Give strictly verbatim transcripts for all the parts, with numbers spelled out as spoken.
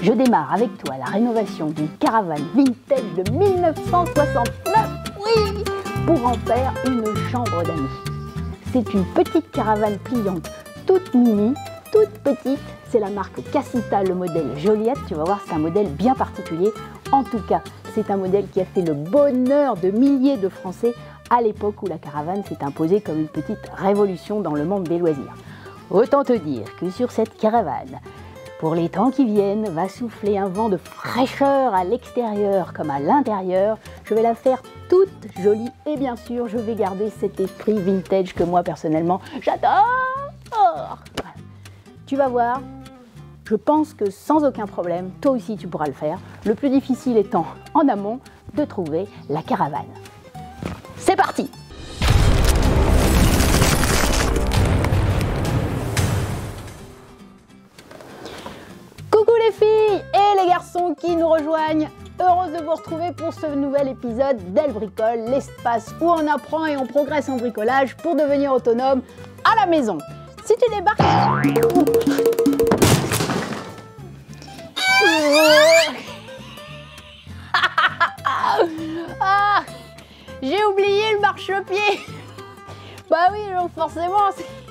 Je démarre avec toi la rénovation d'une caravane vintage de mille neuf cent soixante-neuf, oui, pour en faire une chambre d'amis. C'est une petite caravane pliante, toute mini, toute petite. C'est la marque Casita, le modèle Joliette. Tu vas voir, c'est un modèle bien particulier. En tout cas, c'est un modèle qui a fait le bonheur de milliers de Français à l'époque où la caravane s'est imposée comme une petite révolution dans le monde des loisirs. Autant te dire que sur cette caravane, pour les temps qui viennent, va souffler un vent de fraîcheur à l'extérieur comme à l'intérieur. Je vais la faire toute jolie et bien sûr, je vais garder cet esprit vintage que moi personnellement, j'adore. Voilà. Tu vas voir, je pense que sans aucun problème, toi aussi tu pourras le faire. Le plus difficile étant en amont de trouver la caravane. C'est parti! Coucou les filles et les garçons qui nous rejoignent. Heureuse de vous retrouver pour ce nouvel épisode d'Elle Bricole, l'espace où on apprend et on progresse en bricolage pour devenir autonome à la maison. Si tu débarques... ah, j'ai oublié le marchepied. Bah oui, donc forcément...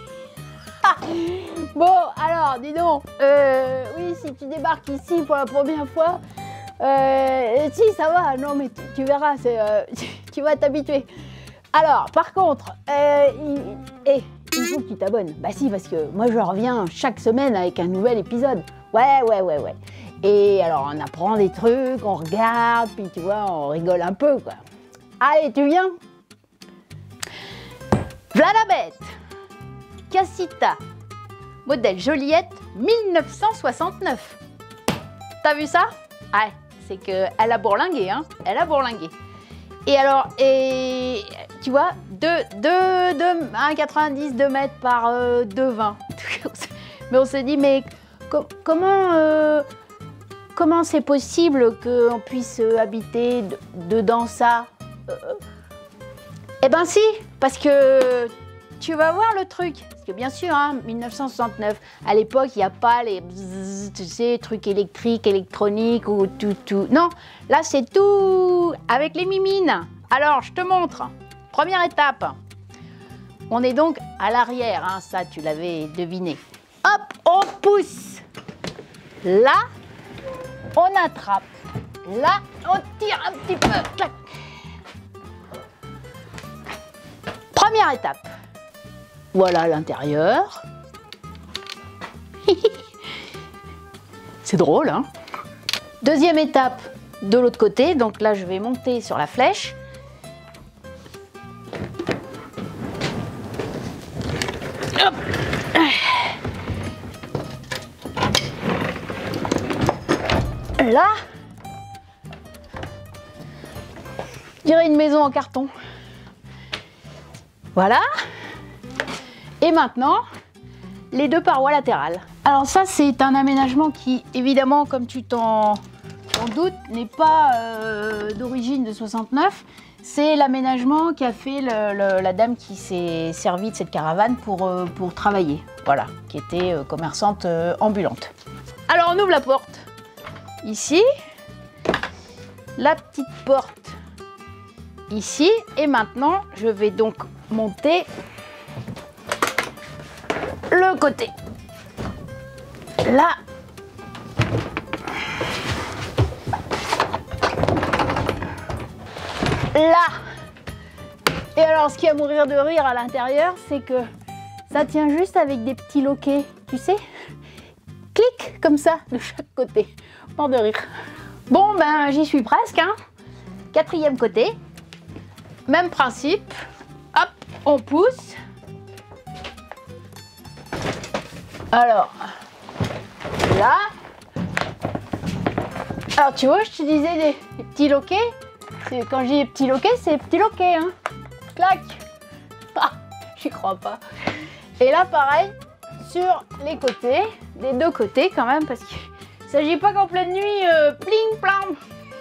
Bon, alors, dis donc, euh, oui, si tu débarques ici pour la première fois, euh, si, ça va, non, mais tu, tu verras, euh, tu vas t'habituer. Alors, par contre, euh, il, eh, il faut que tu t'abonnes. Bah si, parce que moi, je reviens chaque semaine avec un nouvel épisode. Ouais, ouais, ouais, ouais. Et alors, on apprend des trucs, on regarde, puis tu vois, on rigole un peu, quoi. Allez, tu viens? V'là la bête! Casita, modèle Joliette mille neuf cent soixante-neuf. T'as vu ça? Ouais, c'est qu'elle a bourlingué, hein. Elle a bourlingué. Et alors, et, tu vois, un virgule quatre-vingt-dix, deux mètres par euh, deux virgule vingt. Mais on s'est dit, mais co comment euh, comment c'est possible qu'on puisse habiter dedans ça? euh, Eh ben si, parce que tu vas voir le truc. Parce que bien sûr, hein, mille neuf cent soixante-neuf, à l'époque, il n'y a pas les bzzz, tu sais, trucs électriques, électroniques ou tout, tout. Non, là, c'est tout avec les mimines. Alors, je te montre. Première étape. On est donc à l'arrière, hein, ça, tu l'avais deviné. Hop, on pousse. Là, on attrape. Là, on tire un petit peu. Clac. Première étape. Voilà l'intérieur. C'est drôle, hein? Deuxième étape, de l'autre côté. Donc là, je vais monter sur la flèche. Hop. Là, je dirais une maison en carton. Voilà. Et maintenant, les deux parois latérales. Alors ça, c'est un aménagement qui, évidemment, comme tu t'en doutes, n'est pas euh, d'origine de soixante-neuf. C'est l'aménagement qu'a fait le, le, la dame qui s'est servie de cette caravane pour, euh, pour travailler. Voilà, qui était euh, commerçante euh, ambulante. Alors, on ouvre la porte ici. La petite porte ici. Et maintenant, je vais donc monter le côté. Là. Là. Et alors, ce qui va mourir de rire à l'intérieur, c'est que ça tient juste avec des petits loquets, tu sais, clic, comme ça, de chaque côté. Mort de rire. Bon, ben, j'y suis presque, hein. Quatrième côté. Même principe. Hop, on pousse. Alors, là, alors tu vois, je te disais des, des petits loquets. Quand je dis petits loquets, c'est petits loquets, hein. Clac. Ah, j'y crois pas. Et là, pareil, sur les côtés, des deux côtés quand même, parce qu'il ne s'agit pas qu'en pleine nuit, euh, pling, plam.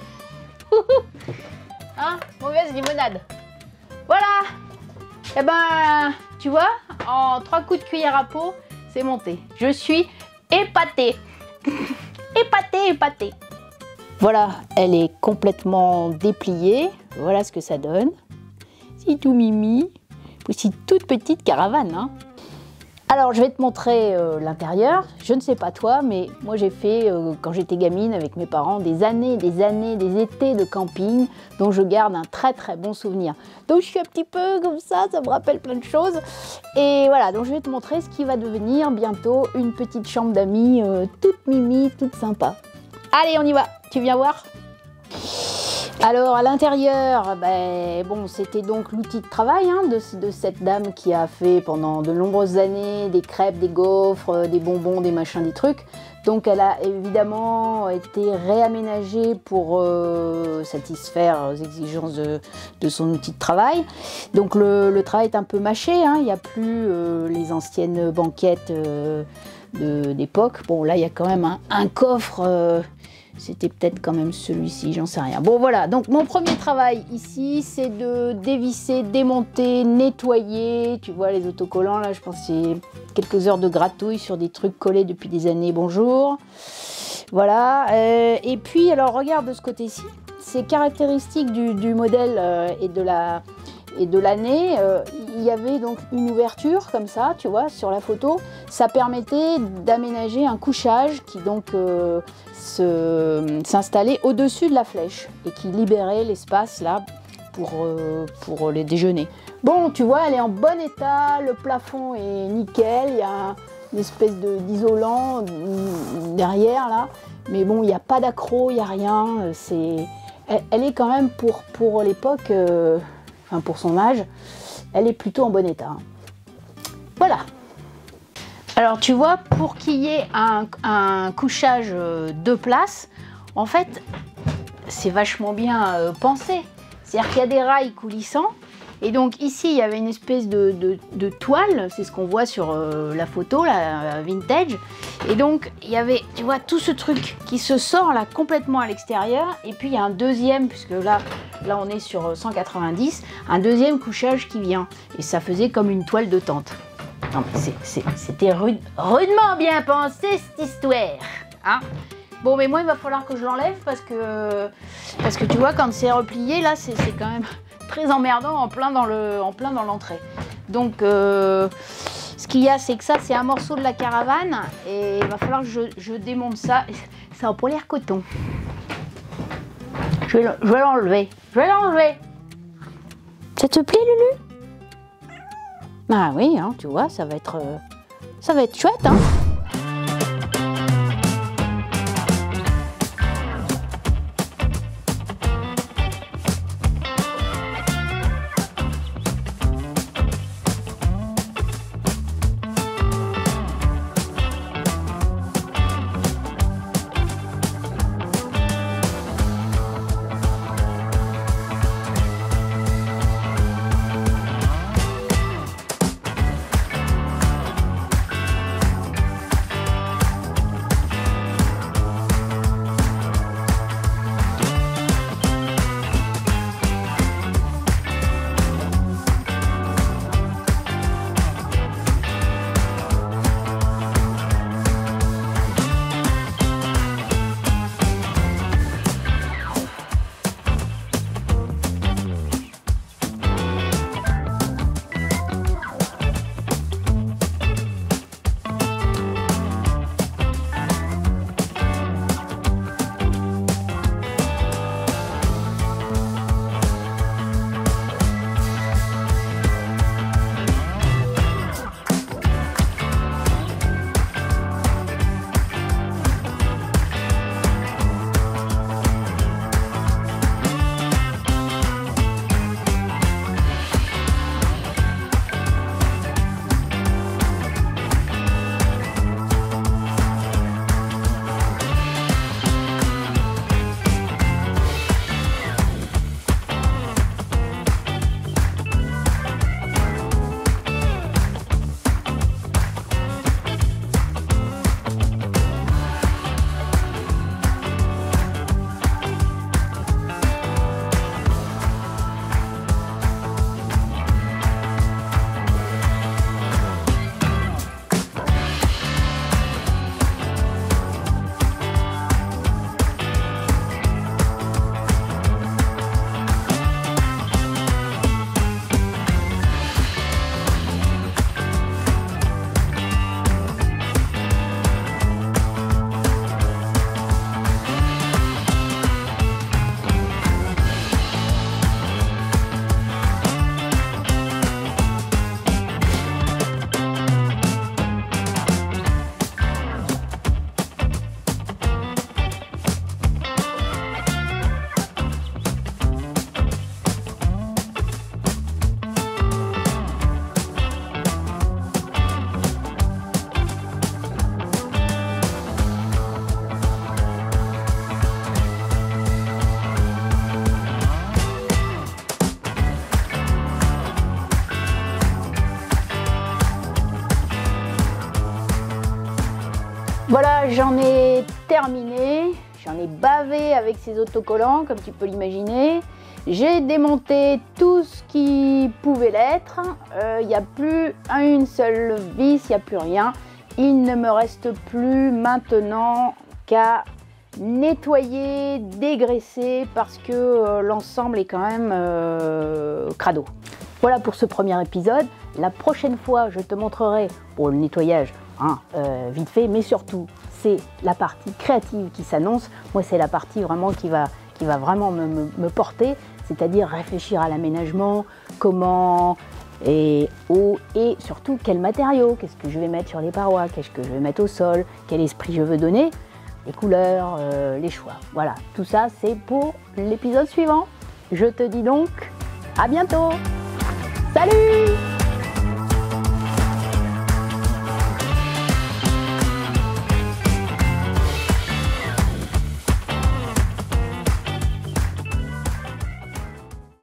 Hein, mauvaise limonade. Voilà. Et ben, tu vois, en trois coups de cuillère à peau, c'est monté. Je suis épatée. Épatée. épaté, épaté. Voilà, elle est complètement dépliée. Voilà ce que ça donne. C'est tout mimi. Aussi toute petite caravane, hein. Alors, je vais te montrer euh, l'intérieur. Je ne sais pas toi, mais moi j'ai fait, euh, quand j'étais gamine avec mes parents, des années, des années, des étés de camping, dont je garde un très très bon souvenir. Donc je suis un petit peu comme ça, ça me rappelle plein de choses. Et voilà, donc je vais te montrer ce qui va devenir bientôt une petite chambre d'amis, euh, toute mimi, toute sympa. Allez, on y va. Tu viens voir? Alors à l'intérieur, ben, bon, c'était donc l'outil de travail hein, de, de cette dame qui a fait pendant de nombreuses années des crêpes, des gaufres, des bonbons, des machins, des trucs. Donc elle a évidemment été réaménagée pour euh, satisfaire aux exigences de, de son outil de travail. Donc le, le travail est un peu mâché, hein, il n'y a plus euh, les anciennes banquettes euh, d'époque. Bon là il y a quand même un, un coffre. Euh, C'était peut-être quand même celui-ci, j'en sais rien. Bon voilà, donc mon premier travail ici, c'est de dévisser, démonter, nettoyer. Tu vois les autocollants là, je pense que c'est quelques heures de gratouille sur des trucs collés depuis des années. Bonjour. Voilà. Euh, et puis alors regarde de ce côté-ci, c'est caractéristique du, du modèle euh, et de la et de l'année. Euh, il y avait donc une ouverture comme ça, tu vois, sur la photo. Ça permettait d'aménager un couchage qui donc euh, s'installait au-dessus de la flèche et qui libérait l'espace là pour, euh, pour les déjeuners. Bon, tu vois, elle est en bon état, le plafond est nickel, il y a une espèce d'isolant derrière là, mais bon, il n'y a pas d'accroc, il n'y a rien. C'est, elle, elle est quand même pour, pour l'époque, euh, enfin pour son âge, elle est plutôt en bon état. Voilà. Alors tu vois, pour qu'il y ait un, un couchage de place, en fait, c'est vachement bien euh, pensé. C'est-à-dire qu'il y a des rails coulissants. Et donc ici, il y avait une espèce de, de, de toile, c'est ce qu'on voit sur euh, la photo, la vintage. Et donc, il y avait, tu vois, tout ce truc qui se sort là complètement à l'extérieur. Et puis, il y a un deuxième, puisque là, là on est sur cent quatre-vingt-dix, un deuxième couchage qui vient. Et ça faisait comme une toile de tente. Non, mais c'était rude, rudement bien pensé, cette histoire. Hein? Bon, mais moi, il va falloir que je l'enlève parce que, parce que tu vois, quand c'est replié, là, c'est quand même très emmerdant en plein dans le, en plein dans l'entrée. Donc, euh, ce qu'il y a, c'est que ça, c'est un morceau de la caravane et il va falloir que je, je démonte ça. Ça va pour l'air coton. Je vais l'enlever. Je vais l'enlever. Ça te plaît, Lulu? Ah oui, hein, tu vois, ça va être, euh, ça va être chouette, hein. terminé. J'en ai bavé avec ces autocollants, comme tu peux l'imaginer. J'ai démonté tout ce qui pouvait l'être. Il n'y a plus une seule vis, il n'y a plus rien. Il ne me reste plus maintenant qu'à nettoyer, dégraisser, parce que euh, l'ensemble est quand même euh, crado. Voilà pour ce premier épisode. La prochaine fois, je te montrerai pour le nettoyage, hein, euh, vite fait, mais surtout, c'est la partie créative qui s'annonce. Moi, c'est la partie vraiment qui va, qui va vraiment me, me, me porter, c'est-à-dire réfléchir à l'aménagement, comment et où, et surtout quels matériaux, qu'est-ce que je vais mettre sur les parois, qu'est-ce que je vais mettre au sol, quel esprit je veux donner, les couleurs, euh, les choix. Voilà, tout ça, c'est pour l'épisode suivant. Je te dis donc à bientôt. Salut!